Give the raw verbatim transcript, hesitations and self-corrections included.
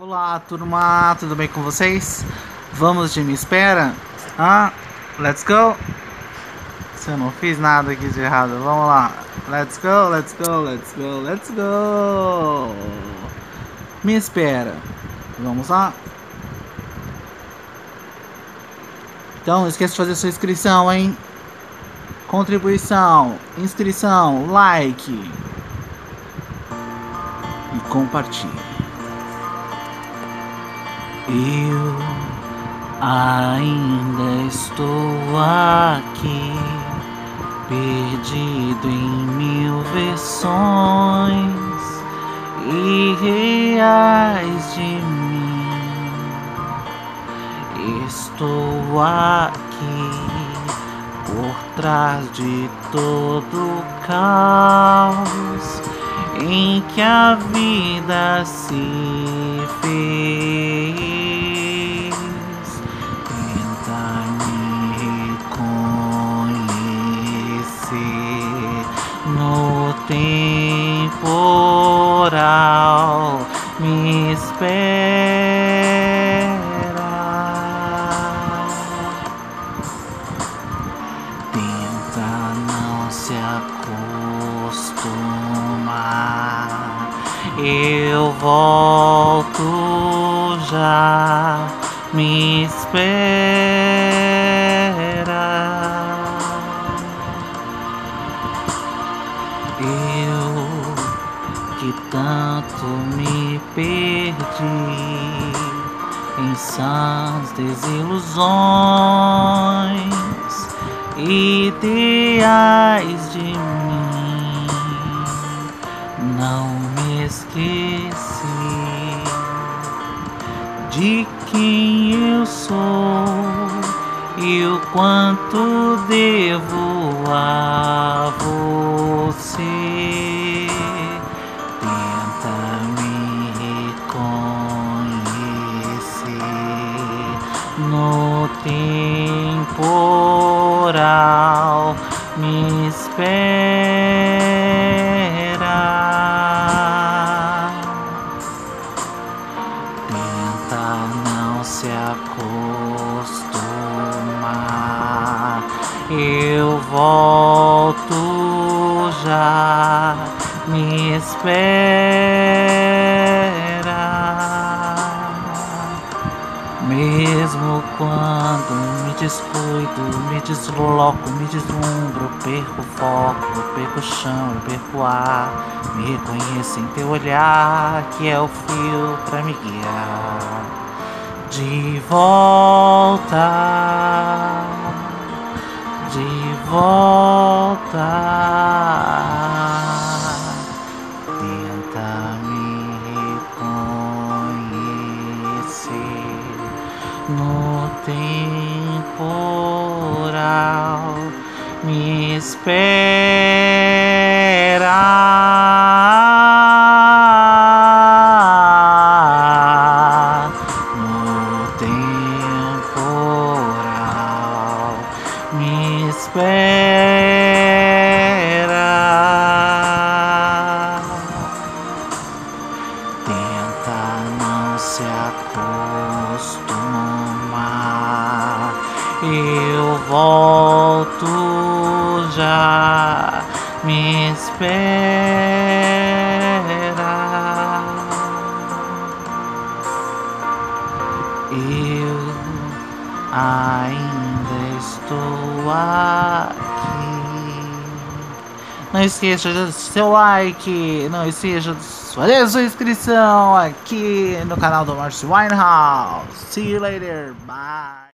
Olá, turma, tudo bem com vocês? Vamos de Me Espera? Ah, let's go! Se eu não fiz nada aqui de errado, vamos lá. Let's go, let's go, let's go, let's go! Me Espera. Vamos lá? Então, não esqueça de fazer sua inscrição, hein? Contribuição, inscrição, like e compartilhe. Eu ainda estou aqui, perdido em mil versões irreais de mim. Estou aqui por trás de todo o caos em que a vida se fez. Tenta me reconhecer no temporal. Me espera. Tenta não se acostumar. Eu volto já, me espera. Eu que tanto me perdi em sãs desilusões, ideais de mim, não me esqueci de quem eu sou e o quanto devo a você. Tenta me reconhecer no temporal. Me espera. Tenta não se acostumar. Eu volto já, me espera. Mesmo quando me descuido, me desloco, me deslumbro, perco o foco, perco o chão, perco o ar. Me reconheço em teu olhar, que é o fio pra me guiar de volta, de volta. Tenta me reconhecer no temporal. Me espera. Me espera. Tenta não se acostumar. Eu volto já, me espera. Eu ainda estou aqui. Não esqueça do seu like, não esqueça de fazer sua inscrição aqui no canal do Márcio Winehouse. See you later, bye.